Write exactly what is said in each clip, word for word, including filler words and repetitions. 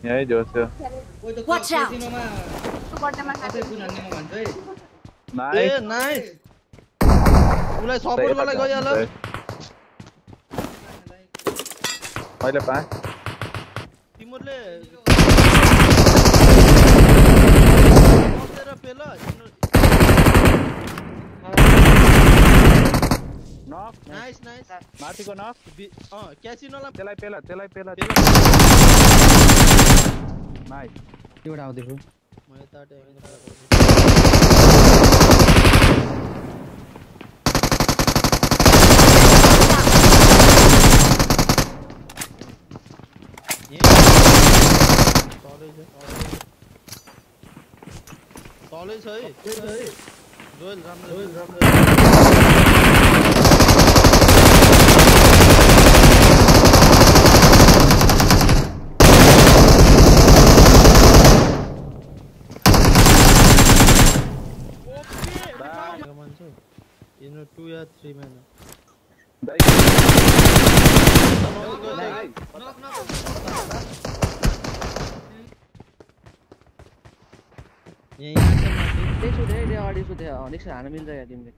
यही जोस्यो Watch out! Nice ए नाइस उलाई सपोर्ट गर्नलाई गइहाल मैले पाएँ तिमीहरुले बसेर पेल नक नाइस नाइस माथिको नक अ क्यासिनोलाई त्यसलाई पेला त्यसलाई पेला नाइस एउटा आउँदैछु म यता ट्यागिङ गर्छु तलै छ है जोयल राम्रो जोयल राम्रो You know, two or three men. Nice. Knock, knock. यही देखो दे दे और देखो दे और देखो आने मिल जाएगा टीम में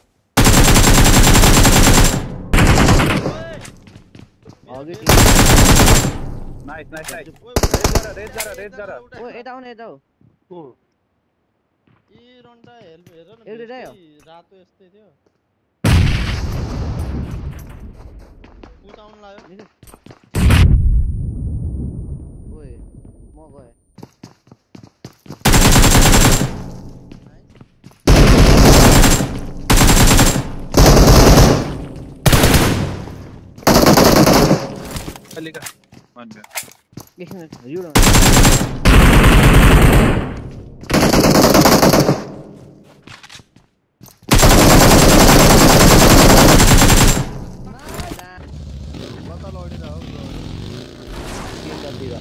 आगे नाइस नाइस नाइस रेड जरा रेड जरा ओ ए डाउन ए डाउन ओ ई रन्डा हेल्प हेर न एउटै रह्यो रातो यस्तै थियो पुट आउन लाग्यो ओए म गए लिखा वन पे एक मिनट यू नो बता लडी रहा हो तीन कर दिया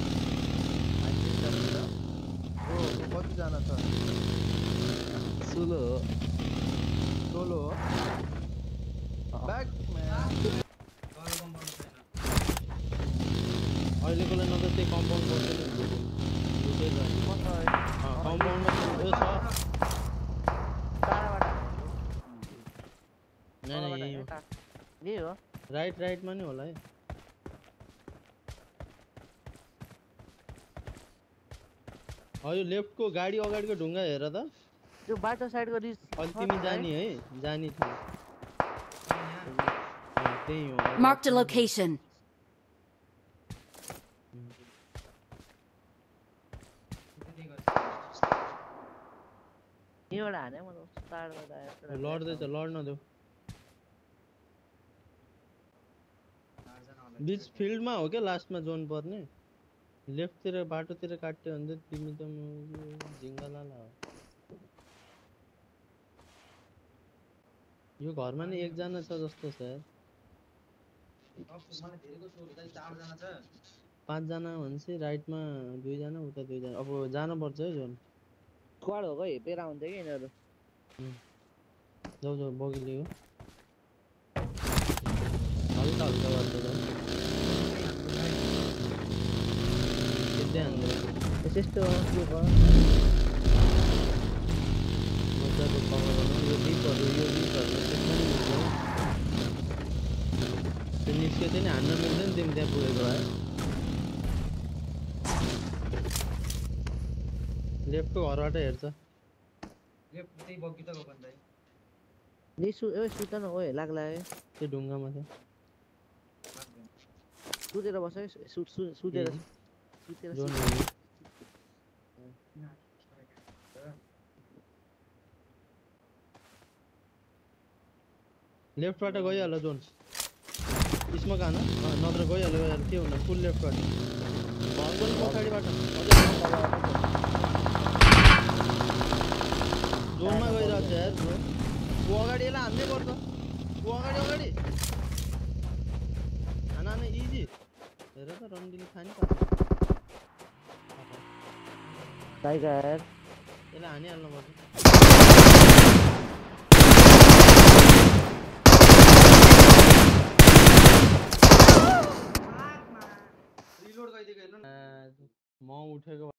ओ कति जना छ सोलो सोलो ब्याक म्यान अहिलेको लागि नत्र त्यही कम्पाउन्ड गर्दैन लुटेर कम्पाउन्डमा यो छ नै नै यही हो यही हो राइट राइटमा नि होला है यो लेफ्टको गाडी अगाडिको ढुङ्गा हेर त त्यो बाटो साइडको रिस अलि तिमी जानी है जानी थियो त्यही हो Mark the location. एउटा हाने म स्टार्ट गर्दा लड्दै छ लड्न देऊ बीच फिल्डमा हो के लास्टमा जोन पर्ने लेफ्टतिर बाटोतिर काट्यो भने तिमी त झिङ्गालाला हो यो घरमा नि एकजना छ जस्तो छ पाँचजना भनेपछि राइटमा दुईजना उता दुईजना अब जानुपर्छ है जोन स्क्वाड हो गए पेरा हुन्छ कि यिनीहरू जाऊ जाऊ बगी लियो हल्का हल्का गर्दै जाऊ यस्तै हान्दै यस्तो के भयो मजाको कभर गर्नु यो बिपहरू यो बिपहरू त्यसमा नि मिल्छ त्यो निस्क्यो चाहिँ नि हान्न मिल्दैन तिमी त्यहाँ पुगेको भए लेफ्टको घरबाट हेर्छ लेफ्ट त्यही बग्गी त गयो भन्दै नि सु ए सुता न ओए लाग्ला है त्यो ढुङ्गामा छ सुतेर बस है सु सुतेर सुतेर जोन लेफ्टबाट गइहाल्यो जोन स्मोक हान नत्र गइहाल्यो गइहाल्यो के हुन फुल लेफ्टबाट घरको पछाडिबाट जोनमा गइरहेको छ यार ब्रो वो अगाडि यसलाई हान्नै पर्छ वो अगाडि अगाडि हान हान इजी हेर त रन्डीले खानी पर्छ टाइगर यसलाई हानिहाल्नु पर्छ रिलोड गरिदिएको हेर्नु म उठेको